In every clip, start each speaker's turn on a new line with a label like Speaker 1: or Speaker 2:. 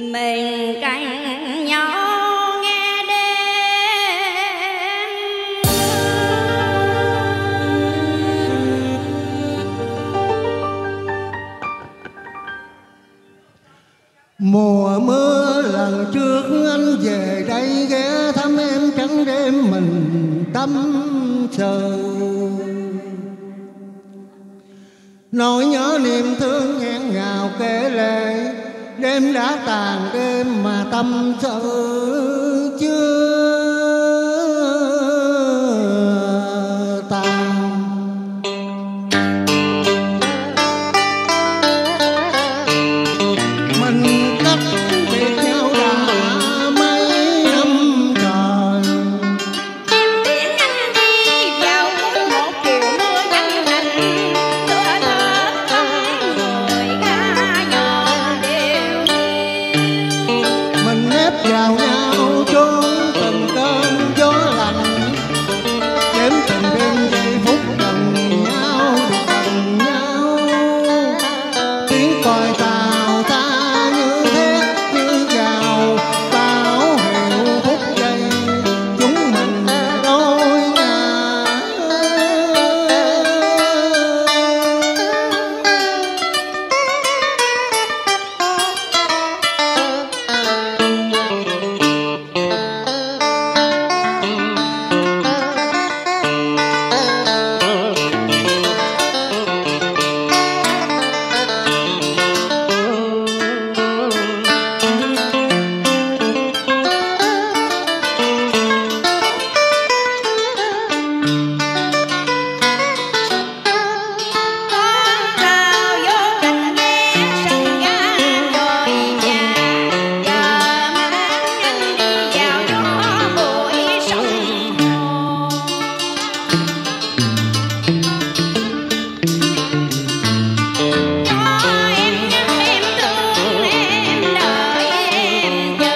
Speaker 1: mình cạnh nhau nghe đêm
Speaker 2: mùa mưa lần trước anh về đây ghé thăm em trắng đêm mình tâm sự nỗi nhớ niềm thương nghẹn ngào kể lệ đêm đã tàn đêm mà tâm sự chưa tàn mình cách biệt nhau đã mấy năm trời
Speaker 1: em tiễn anh đi vào một chiều mưa chân thành tựa thơ tâm người ca nhòa đều
Speaker 2: mình nép vào nhau trốn từng cơn gió lạnh đếm từng đêm giây phút gần nhau gần nhau tiếng còi tàu ta như thét như gào báo hiệu phút giây chúng mình đôi ngả
Speaker 1: con tàu vô tình ghé sông ga rồi nhà giờ mang anh đi vào gió bụi sông hồ cho em nhớ em thương em đợi em chờ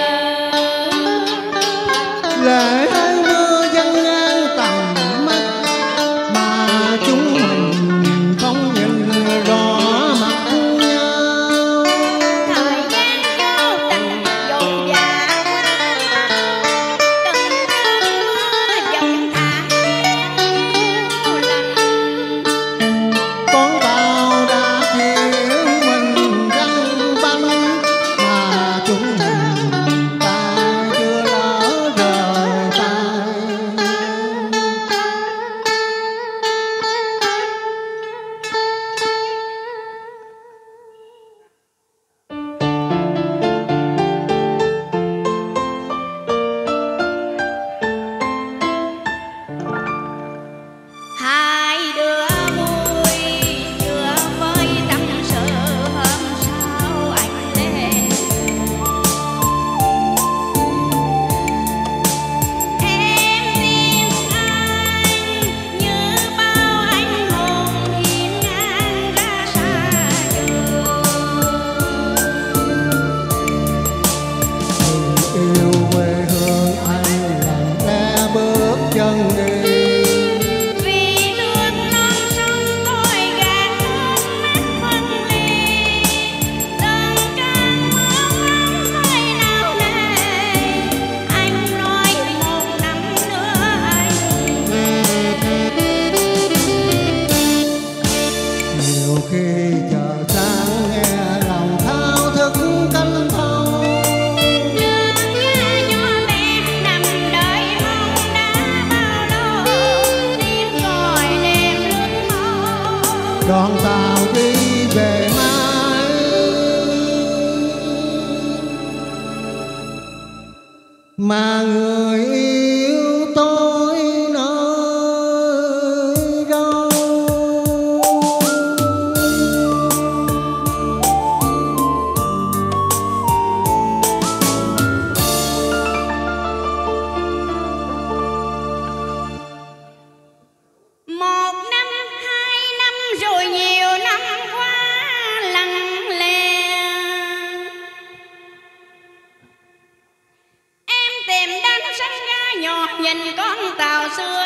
Speaker 2: lệ ơi mưa dâng ngang tầm mắt mà chúng mình không nhìn rõ mặt nhau
Speaker 1: thời gian vô tình dồn dàng từng cơn mưa dòng tháng lành
Speaker 2: con tàu đã khiến mình răng băng mà chúng mình ta chưa lỡ rời tay
Speaker 1: hai đứa vui chưa với tâm sự hôm sau anh lên em tin anh như bao anh hùng hiên ngang ra xa trường
Speaker 2: yêu quê hương anh làm lẽ bước chân đi
Speaker 1: vì nước non sông tôi gạt nước mắt phân ly từng cơn mưa nắng rơi nào nề anh nói một năm nữa anh
Speaker 2: nhiều khi chờ sáng nghe lòng thao thức cánh thâu
Speaker 1: đưa nghe nhỏ bé nằm đợi mong đã bao lâu tiếng còi đêm lướt mau
Speaker 2: đoàn tàu đi về mãi mà người yêu tôi nơi đâu
Speaker 1: một năm hai năm rồi nhiều năm qua lặng lẽ em tìm đến sân ga nhỏ nhìn con tàu xưa